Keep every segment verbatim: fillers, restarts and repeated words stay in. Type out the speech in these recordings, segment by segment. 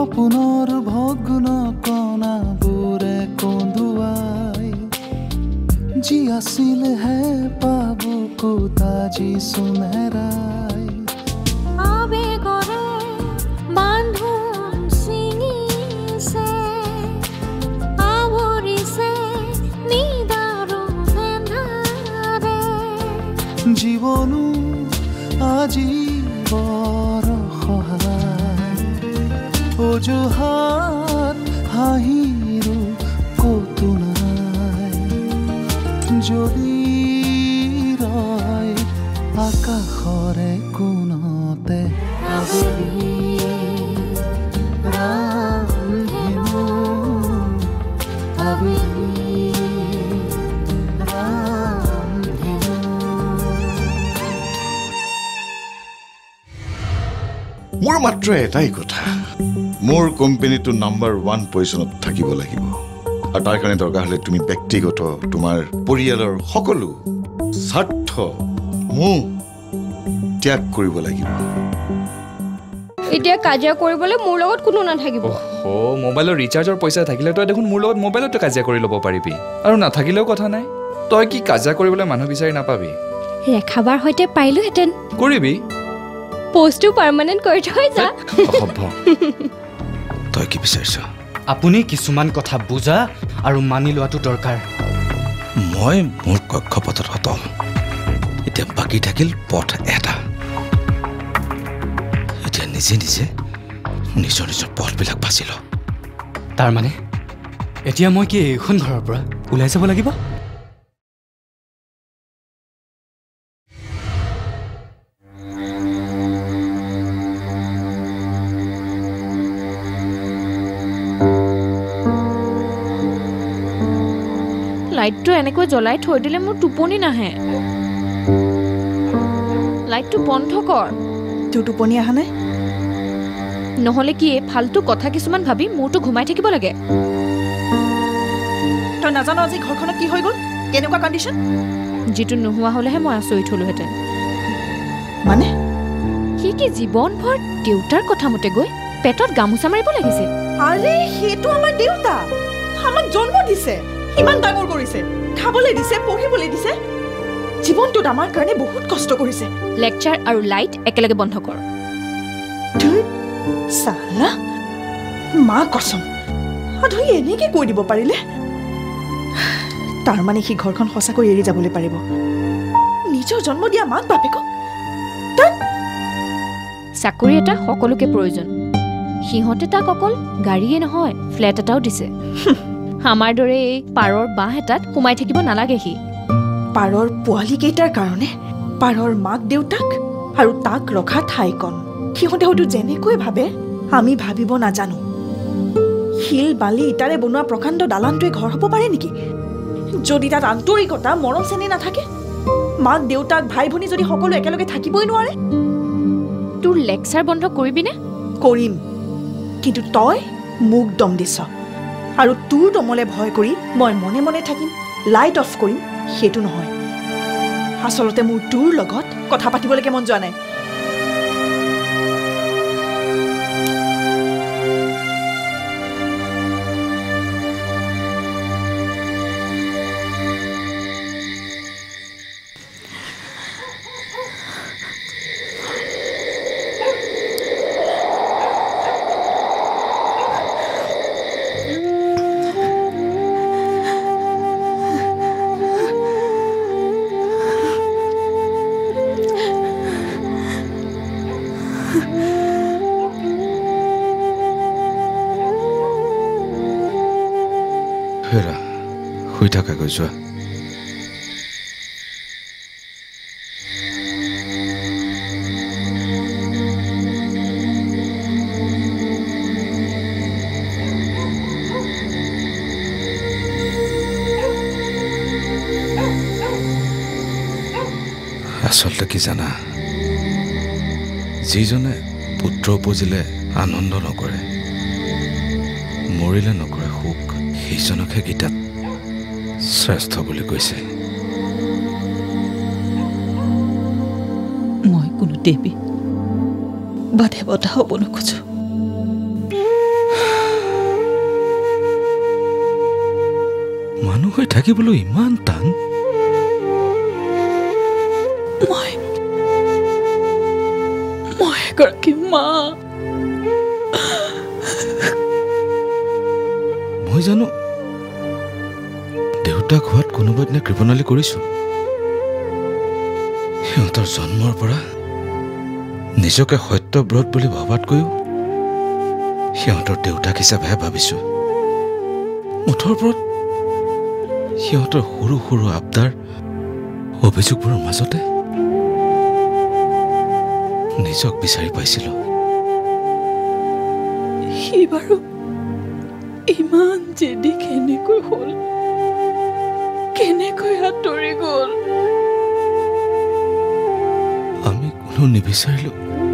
সপোনৰ ভগ্ন কণাবোৰে কন্দুৱাই যি আছিল হে পাব ক'ত আজি সোণেৰাই আবেগৰে বান্ধোন ছিঙিছে আৱৰিছে নিদাৰুণ এন্ধাৰে জীৱনো আজি বৰ সহায় অজুহাত হাঁহিৰো ক'তো নাই যদি ৰয় আকাশৰে কোণতে আবেলি ৰামধেনু আবেলি ৰামধেনু মোৰ মাত্ৰ এটাই কথা মোৰ কোম্পানীটো নাম্বাৰ ওৱান পজিশ্যনত থাকিব লাগিব আৰু তাৰ কাৰণে দৰকাৰ হ'লে তুমি ব্যক্তিগত তোমাৰ পৰিয়ালৰ সকলো স্বাৰ্থ মোক ত্যাগ কৰিব লাগিব এতিয়া কাজিয়া কৰিবলৈ মোৰ লগত কোনো নাথাকিব ও মোবাইলৰ ৰিচাৰ্জৰ পইচা থাকিলে তই দেখোন মোৰ লগত মোবাইলতো কাজিয়া কৰি ল'ব পাৰিবি আৰু নাথাকিলেও কথা নাই তই কি কাজিয়া কৰিবলৈ মানুহ বিচাৰি নাপাবি ৰেখাবাৰ সৈতে পাৰিলোহেঁতেন কৰিবি পোষ্টটো পাৰ্মানেণ্ট কৰি থৈ যা অসভ্য তই কি বিচাৰিছ আপুনি কিছুমান কথা বুজা আৰু মানি লোৱাটো দৰকাৰ মই মোৰ কক্ষপথত হতম এতিয়া বাকী থাকিল পথ এটা এতিয়া নিজে নিজে নিজৰ নিজৰ পথবিলাক বাছি ল তাৰমানে এতিয়া মই কি এইখন ঘৰৰ পৰা ওলাই যাব লাগিব লাইটটো এনেকৈ জ্বলাই থৈ দিলে মোৰ টোপনি নাহে লাইটটো বন্ধ কৰ তোৰ টোপনি অহা নাই নহ'লে কি এই ফাল্টু কথা কিছুমান ভাবি মোৰটো ঘুমাই থাকিব লাগে তই নাজানো আজি ঘৰখনত কি হৈ গ'ল কেনেকুৱা কণ্ডিশ্যন যিটো নোহোৱা হ'লেহে মই আচৰিত হ'লোহেঁতেন মানে সি কি জীৱনভৰ দেউতাৰ কথা মতে গৈ পেটত গামোচা মাৰিব লাগিছিল আৰে সেইটো আমাৰ দেউতা আমাক জন্ম দিছে ইমান ডাঙৰ কৰিছে খাবলৈ দিছে পঢ়িবলৈ দিছে জীৱনটোত আমাৰ কাৰণে বহুত কষ্ট কৰিছে লেকচাৰ আৰু লাইট একেলগে বন্ধ কৰ চালা মা কচম আধুই এনেকে কৈ দিব পাৰিলে তাৰ মানে সি ঘৰখন সঁচাকৈ এৰি যাবলৈ পাৰিব নিজৰ জন্ম দিয়া মাক বাপেকক চাকৰি এটা সকলোকে প্ৰয়োজন সিহঁতে তাক অকল গাড়ীয়ে নহয় ফ্লেট এটাও দিছে আমাৰ দৰে এই পাৰৰ বাঁহ এটাত সোমাই থাকিব নালাগে সি পাৰৰ পোৱালীকেইটাৰ কাৰণে পাৰৰ মাক দেউতাক আৰু তাক ৰখা ঠাইকণ সিহঁতে হয়তো যেনেকৈ ভাবে আমি ভাবিব নাজানো শিল বালি ইটাৰে বনোৱা প্ৰকাণ্ড দালানটোৱে ঘৰ হ'ব পাৰে নেকি যদি তাত আন্তৰিকতা মৰম চেনেহ নাথাকে মাক দেউতাক ভাই ভনী যদি সকলো একেলগে থাকিবই নোৱাৰে তোৰ লেকচাৰ বন্ধ কৰিবিনে কৰিম কিন্তু তই মোক দম দিছ আৰু তোৰ দমলে ভয় কৰি মই মনে মনে থাকিম লাইট অফ কৰিম সেইটো নহয় আচলতে মোৰ তোৰ লগত কথা পাতিবলৈকে মন যোৱা নাই হেৰা শুই থাকা গৈ যোৱা আচলতে কি জানা যিজনে পুত্ৰ উপজিলে আনন্দ নকৰে মৰিলে নকৰে সুখ সেইজনকহে গীতাত শ্ৰেষ্ঠ বুলি কৈছে মই কোনো দেৱী বা দেৱতা হ'ব নোখোজো হৈ থাকিবলৈ ইমান টান? মই মই এগৰাকী মা। মই জানো দেউতাক হোৱাত কোনোবা দিনা কৃপণালী কৰিছোঁ। সিহঁতৰ জন্মৰ পৰা নিজকে সত্যব্ৰত বুলি ভবাতকৈও সিহঁতৰ দেউতাক হিচাপেহে ভাবিছোঁ। মুঠৰ ওপৰত সিহঁতৰ সৰু সৰু আবদাৰ অভিযোগবোৰৰ মাজতে নিজক বিচাৰি পাইছিলোঁ। সি বাৰু ইমান জেদি কেনেকৈ হ'ল, কেনেকৈ আঁতৰি গ'ল? আমি কোনো নিবিচাৰিলো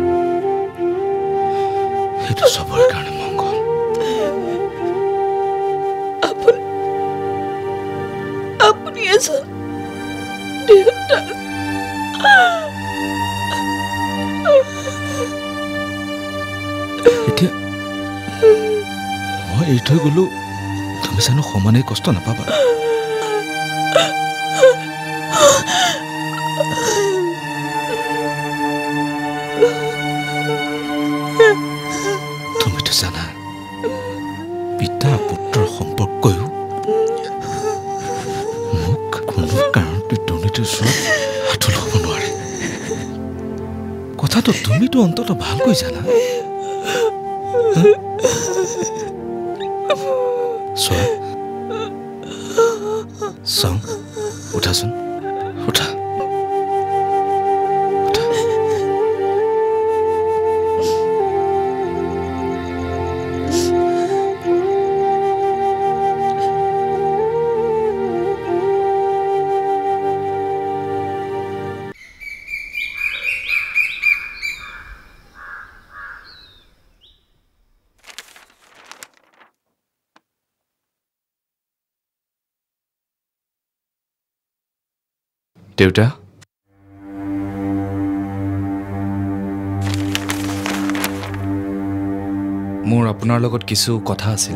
সেইটো চবৰে কাৰণে মংগল। আপুনি আপুনি এজন দেউতা। এতিয়া মই এৰি থৈ গ'লো, তুমি জানো সমানেই কষ্ট নাপাবা? তুমিতো জানা পিতা পুত্ৰৰ সম্পৰ্কয়ো মোক কোনো কাৰণতে দুৰ্নীতিৰ ওচৰত হাতল হ'ব নোৱাৰে। কথাটো তুমিতো অন্তত ভালকৈ জানা। চোৱা চাওঁ, উঠাচোন, উঠা উঠা। দেউতা, মোৰ আপোনাৰ লগত কিছু কথা আছিল।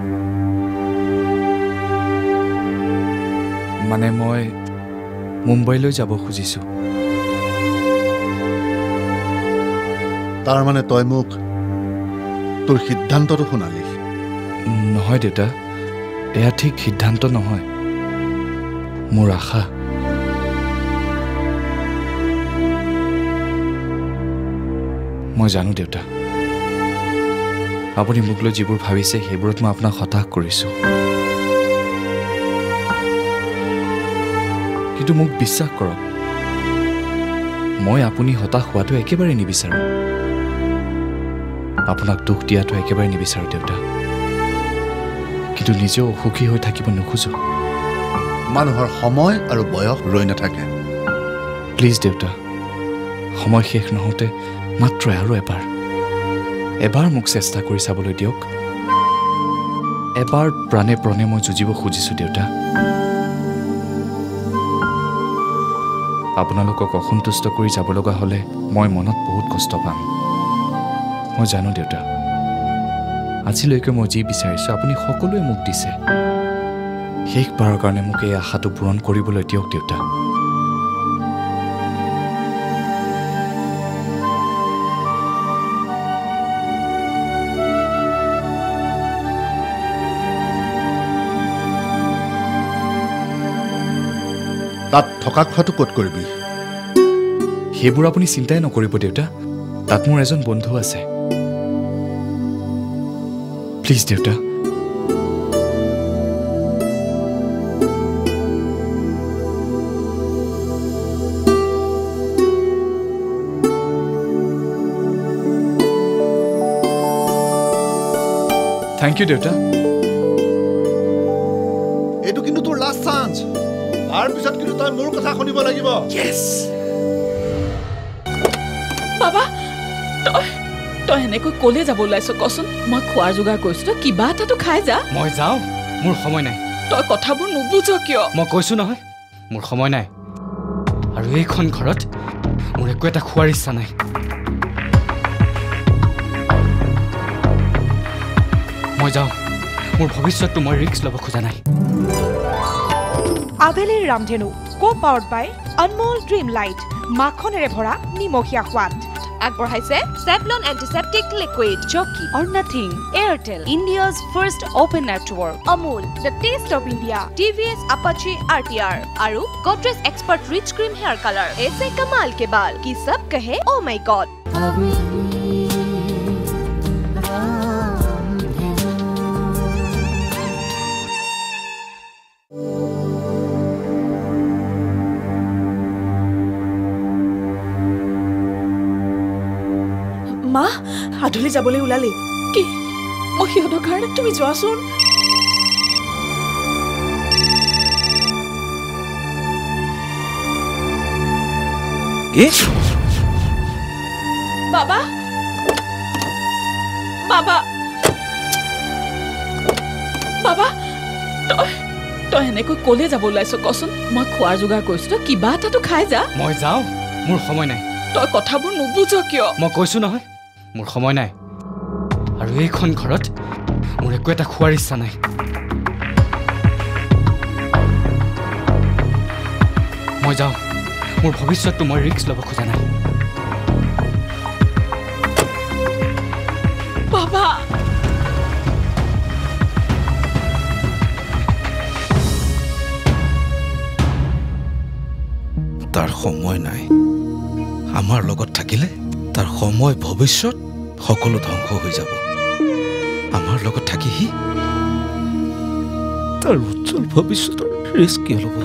মানে মই মুম্বাইলৈ যাব খুজিছোঁ। তাৰ মানে তই মোক তোৰ সিদ্ধান্তটো শুনালি? নহয় দেউতা, এয়া ঠিক সিদ্ধান্ত নহয়, মোৰ আশা। মই জানো দেউতা, আপুনি মোক লৈ যিবোৰ ভাবিছে সেইবোৰত মই আপোনাক হতাশ কৰিছোঁ, কিন্তু মোক বিশ্বাস কৰক, মই আপুনি হতাশ হোৱাটো একেবাৰে নিবিচাৰোঁ। আপোনাক দুখ দিয়াটো একেবাৰে নিবিচাৰোঁ দেউতা, কিন্তু নিজেও অসুখী হৈ থাকিব নোখোজো। মানুহৰ সময় আৰু বয়স ৰৈ নাথাকে। প্লিজ দেউতা, সময় শেষ নহওঁতে মাত্ৰ আৰু এবাৰ এবাৰ মোক চেষ্টা কৰি চাবলৈ দিয়ক। এবাৰ প্ৰাণে প্ৰাণে মই যুঁজিব খুজিছোঁ দেউতা। আপোনালোকক অসন্তুষ্ট কৰি যাব লগা হ'লে মই মনত বহুত কষ্ট পাম, মই জানো দেউতা। আজিলৈকে মই যি বিচাৰিছোঁ আপুনি সকলোৱে মোক দিছে। শেষবাৰৰ কাৰণে মোক এই আশাটো পূৰণ কৰিবলৈ দিয়ক দেউতা। তাত থকা খোৱাটো ক'ত কৰিবি? সেইবোৰ আপুনি চিন্তাই নকৰিব দেউতা, তাত মোৰ এজন বন্ধু আছে। প্লিজ দেউতা। থেংক ইউ দেউতা। এইটো কিন্তু তোৰ লাষ্ট চান্স। তাৰ পিছত কিন্তু তই মোৰ কথা শুনিব লাগিব। Yes. বাবা, তই তই এনেকৈ ক'লে যাব ওলাইছ কচোন? মই খোৱাৰ যোগাৰ কৰিছোঁ, তই কিবা এটাতো খাই যা। মই যাওঁ, মোৰ সময় নাই। তই কথাবোৰ নুবুজ কিয়? মই কৈছোঁ নহয় মোৰ সময় নাই, আৰু এইখন ঘৰত মোৰ একো এটা খোৱাৰ ইচ্ছা নাই। মই যাওঁ, মোৰ ভৱিষ্যতটো মই ৰিস্ক ল'ব খোজা নাই। আবেলিৰ ৰামধেনু co powered by Anmol dream lite মাখনেৰে ভৰা নিমখীয়া সোৱাদ আগবঢ়াইছে Savlon antiseptic liquid jockey or nothing Airtel India's first open network Amul the taste of India TVS Apache RTR আৰু Godrej expert rich cream hair colour ऐसे कमाल के बाल की सब कहे ओ माय गॉड মা আধুলি যাবলৈ ওলালি কি মই সিহঁতৰ কাৰণে তুমি যোৱাচোন কি বাবা বাবা বাবা তই তই এনেকৈ কলে যাব ওলাইছ কচোন মই খোৱাৰ যোগাৰ কৰিছো তই কিবা এটাতো খাই যা মই যাওঁ মোৰ সময় নাই তই কথাবোৰ নুবুজ কিয় মই কৈছো নহয় মোৰ সময় নাই আৰু এইখন ঘৰত মোৰ একো এটা খোৱাৰ ইচ্ছা নাই মই যাওঁ মোৰ ভৱিষ্যতটো মই ৰিস্ক ল'ব খোজা নাই বাবা তাৰ সময় নাই আমাৰ লগত থাকিলে তাৰ সময় ভৱিষ্যত সকলো ধ্বংস হৈ যাব আমাৰ লগত থাকি সি তাৰ উজ্জ্বল ভৱিষ্যতৰ ৰিস্ক কিয় ল'ব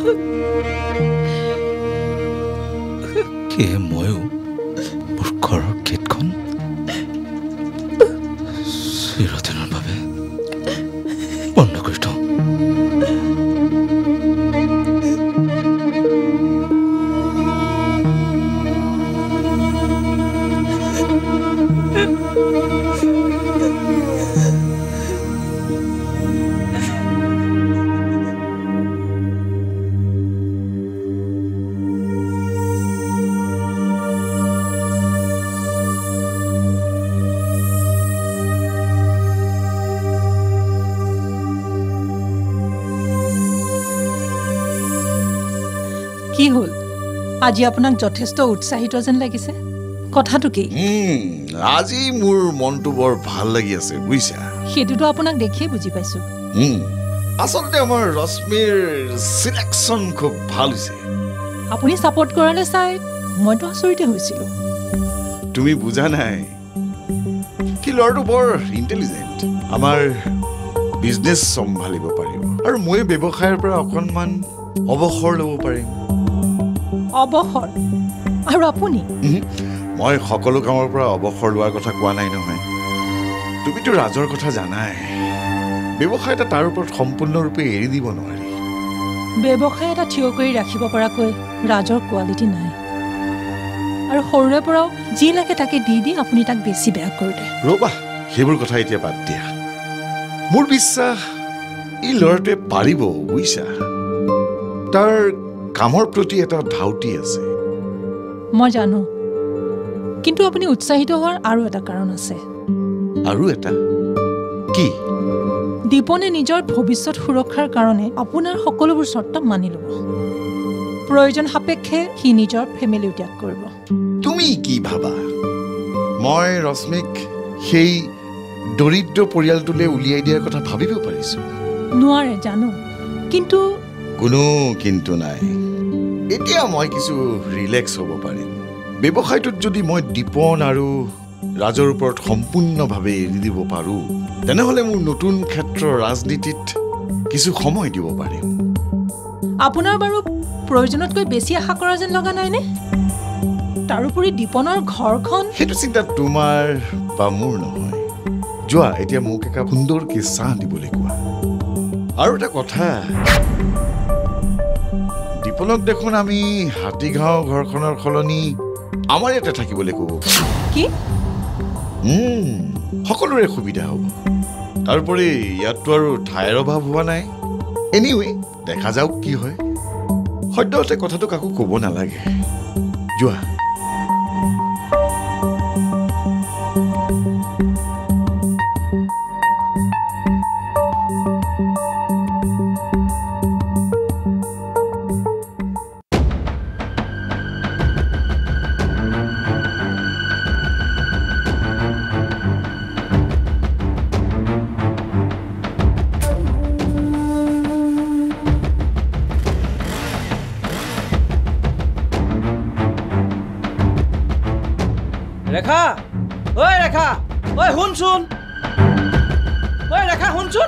সেয়ে ময়ো মোৰ ঘৰৰ গেটখন চিৰদিনৰ বাবে বন্ধ কৰি থওঁ কি হল আজি আপোনাক যথেষ্ট উৎসাহিত যেন লাগিছে কথাটো কি আজি মোৰ মনটো বৰ ভাল লাগি আছে বুইছা সেটোটো আপোনাক দেখিয়ে বুজি পাইছো আচলতে আমাৰ ৰশ্মিৰ সিলেকশন খুব ভাল হৈছে আপুনি সাপোৰ্ট কৰালে চাই মইতো আচৰিত হৈছিলো তুমি বুজা নাই কি লৰটো বৰ ইন্টেলিজেন্ট আমাৰ বিজনেস সম্ভালিব পাৰিব আৰু মই ব্যৱসায়ৰ পৰা অকনমান অৱসৰ ল'ব পাৰিম অৱসৰ আৰু আপুনি মই সকলো কামৰ পৰা অৱসৰ লোৱাৰ কথা কোৱা নাই নহয় তুমিতো ৰাজৰ কথা জানাই ব্যৱসায় এটা তাৰ ওপৰত সম্পূৰ্ণৰূপে এৰি দিব নোৱাৰি ব্যৱসায় এটা থিয় কৰি ৰাখিব পৰাকৈ ৰাজৰ কোৱালিটি নাই আৰু সৰুৰে পৰাও যি লাগে তাকে দি দি আপুনি তাক বেছি বেয়া কৰিলে ৰবা সেইবোৰ কথা এতিয়া বাদ দিয়া মোৰ বিশ্বাস এই ল'ৰাটোৱে পাৰিব বুইছা তাৰ কামৰ প্ৰতি এটা ধাউতি আছে মই জানো কিন্তু আপুনি উৎসাহিত হোৱাৰ আৰু এটা কাৰণ আছে আৰু এটা কি দীপনে নিজৰ ভৱিষ্যত সুৰক্ষাৰ কাৰণে আপোনাৰ সকলোবোৰ চৰ্ত মানি ল'ব প্ৰয়োজন সাপেক্ষে সি নিজৰ ফেমিলি ত্যাগ কৰিব তুমি কি ভাবা মই ৰশ্মিক সেই দৰিদ্ৰ পৰিয়ালটোলৈ উলিয়াই দিয়াৰ কথা ভাবিব পাৰিছো নোৱাৰে জানো কিন্তু কোনো কিন্তু নাই এতিয়া মই কিছু ৰিলেক্স হ'ব পাৰিম ব্যৱসায়টোত যদি মই দীপন আৰু ৰাজৰ ওপৰত সম্পূৰ্ণভাৱে এৰি দিব পাৰোঁ তেনেহ'লে মোৰ নতুন ক্ষেত্ৰৰ ৰাজনীতিত কিছু সময় দিব পাৰিম আপোনাৰ বাৰু প্ৰয়োজনতকৈ বেছি আশা কৰা যেন লগা নাইনে তাৰোপৰি দীপনৰ ঘৰখন সেইটো চিন্তা তোমাৰ বা মোৰ নহয় যোৱা এতিয়া মোক একা সুন্দৰকৈ চাহ দিবলৈ কোৱা আৰু এটা কথা দীপনক দেখোন আমি হাতীগাঁও ঘৰখনৰ সলনি আমাৰ ইয়াতে থাকিবলৈ ক'ব কি সকলোৰে সুবিধা হ'ব তাৰোপৰি ইয়াততো আৰু ঠাইৰ অভাৱ হোৱা নাই এনিৱে দেখা যাওক কি হয় সদ্যহতে কথাটো কাকো ক'ব নালাগে যোৱা ৰেখা ঐ ৰেখা ঐ শুনচোন ঐ ৰেখা শুনচোন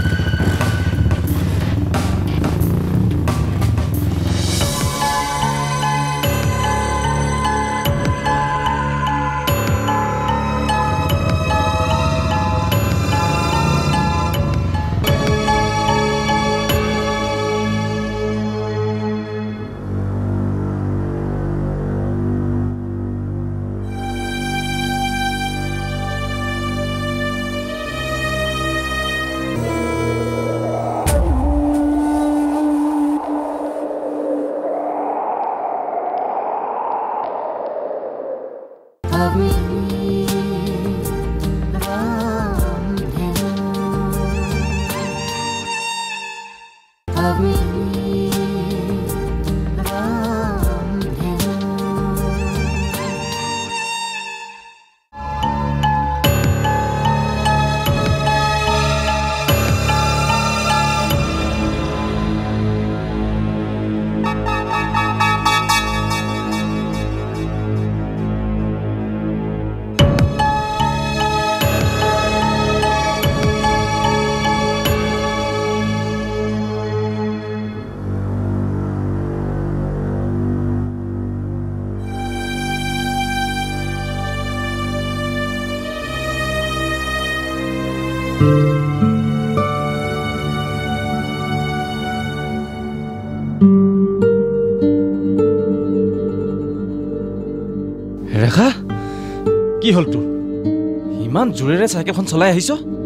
ৰেখা কি হ'ল তোৰ ইমান জোৰেৰে চাইকেলখন চলাই আহিছ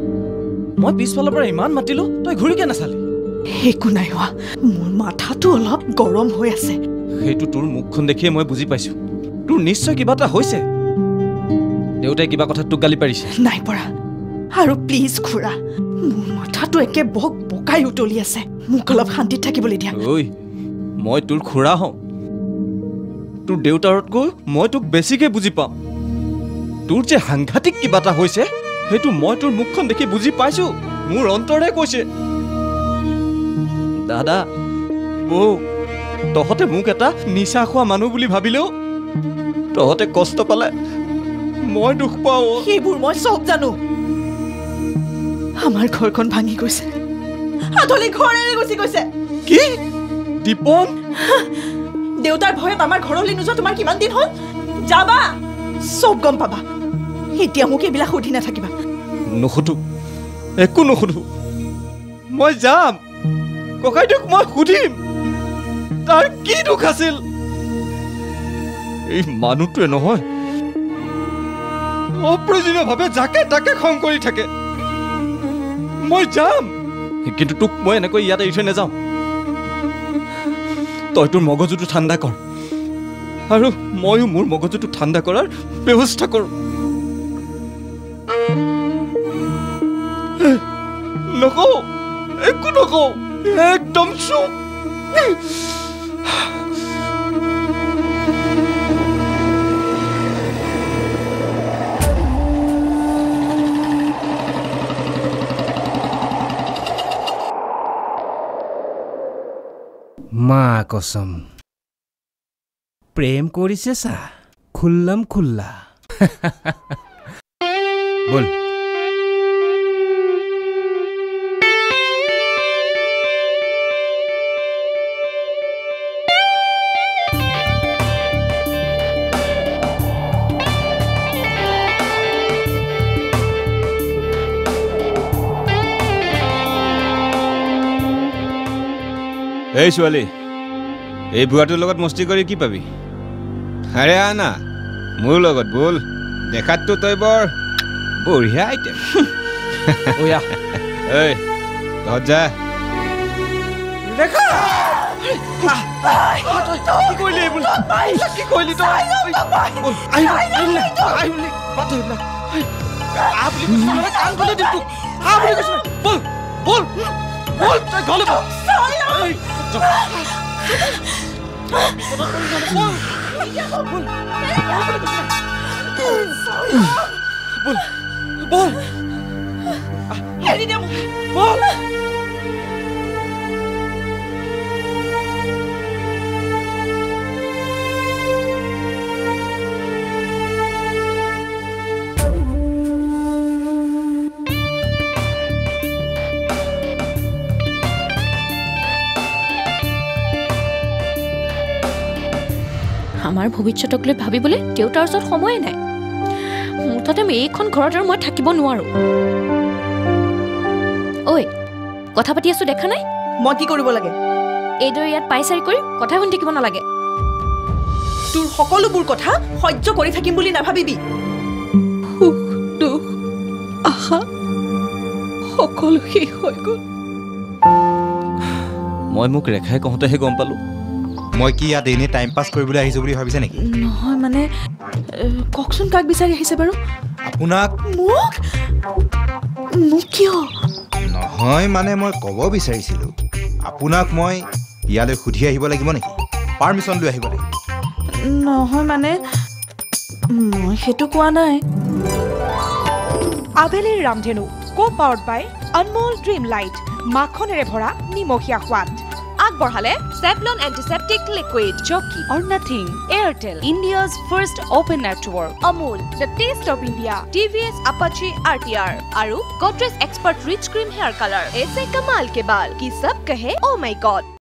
মই পিছফালৰ পৰা ইমান মাতিলো তই ঘূৰিকে নাচালি একো নাই হোৱা মোৰ মাথাটো অলপ গৰম হৈ আছে সেইটো তোৰ মুখখন দেখিয়ে মই বুজি পাইছো তোৰ নিশ্চয় কিবা এটা হৈছে দেউতাই কিবা কথাত তোক গালি পাৰিছে নাই পৰা আৰু প্লিজ খুৰা মোৰ মাথাটো একে বক বকাই উতলি আছে মোক অলপ শান্তিত থাকিবলৈ দিয়া ঐ মই তোৰ খুৰা হওঁ তোৰ দেউতাৰতকৈ মই তোক বেছিকে বুজি পাওঁ তোৰ যে সাংঘাতিক কিবা এটা হৈছে সেইটো মই তোৰ মুখখন দেখি বুজি পাইছো মোৰ অন্তৰে কৈছে দাদা বৌ তহঁতে মোক এটা নিচা খোৱা মানুহ বুলি ভাবিলেও তহঁতে কষ্ট পালে মই দুখ পাওঁ সেইবোৰ মই চব জানো আমাৰ ঘৰখন ভাঙি গৈছে আধলি ঘৰেৰে গুচি গৈছে কি দীপন দেউতাৰ ভয়ত আমাৰ ঘৰলৈ নোযোৱা তোমাৰ কিমান দিন হ'ল যাবা চব গম পাবা এতিয়া মোক এইবিলাক সুধি নাথাকিবা নুসুধো একো নুসুধো মই যাম ককাইদেউক মই সুধিম তাৰ কি দুখ আছিল এই মানুহটোৱে নহয় অপ্ৰয়োজনীয়ভাৱে যাকে তাকে খং কৰি থাকে মই যাম কিন্তু তোক মই এনেকৈ ইয়াতে এৰি থৈ নাযাওঁ তই তোৰ মগজুটো ঠাণ্ডা কৰ আৰু ময়ো মোৰ মগজুটো ঠাণ্ডা কৰাৰ ব্যৱস্থা কৰোঁ নকওঁ একো নকওঁ একদম চুপ মা কসম প্ৰেম কৰিছে চা খুল্লাম খুল্লা বল এই ছোৱালী এই বুঢ়াটোৰ লগত মস্তি কৰি কি পাবি আৰে আনা মোৰ লগত বল দেখাততো তই বৰ বঢ়িয়া আইটেম ওয়া এই তহঁত যা ৰেখা কি কৰিলি এইবোৰ কি কৰিলি তই আহিলি আহিলি বাট আহিলা আহ বুলি কৈছিলো কান গলে দিম তোক আহ বুলি কৈছিলো বল বল বল তই গলে বল বল বল এৰি দে মোক বল আমাৰ ভৱিষ্যতক লৈ ভাবিবলৈ দেউতাৰ ওচৰত সময়ে নাই মুঠতে এইখন ঘৰত আৰু মই থাকিব নোৱাৰো ঐ কথা পাতি আছো দেখা নাই মই কি কৰিব লাগে এইদৰে ইয়াত পাই চাৰি কৰি কথা শুনি থাকিব নালাগে তোৰ সকলোবোৰ কথা সহ্য কৰি থাকিম বুলি নাভাবিবি সুখ দুখ আশা সকলো শেষ হৈ গ'ল মই মোক ৰেখাই কওঁতেহে গম পালোঁ মই কি ইয়াত এনেই টাইম পাছ কৰিবলৈ আহিছোঁ বুলি ভাবিছে নেকি নহয় মানে কওকচোন কাক বিচাৰি আহিছে বাৰু আপোনাক মোক মোক কিয় নহয় মানে মই ক'ব বিচাৰিছিলোঁ আপোনাক মই ইয়ালৈ সুধি আহিব লাগিব নেকি পাৰ্মিশ্যন লৈ আহিব লাগিব নহয় মানে মই সেইটো কোৱা নাই আবেলিৰ ৰামধেনু co powered by Anmol dream lite মাখনেৰে ভৰা নিমখীয়া সোৱাদ আগবঢ়ালে Savlon antiseptic liquid jockey or nothing Airtel India's first open network Amul the taste of India TVS Apache RTR আৰু Godrej expert rich cream hair colour ऐसे कमाल के बाल कि सब कहे ओ माय गॉड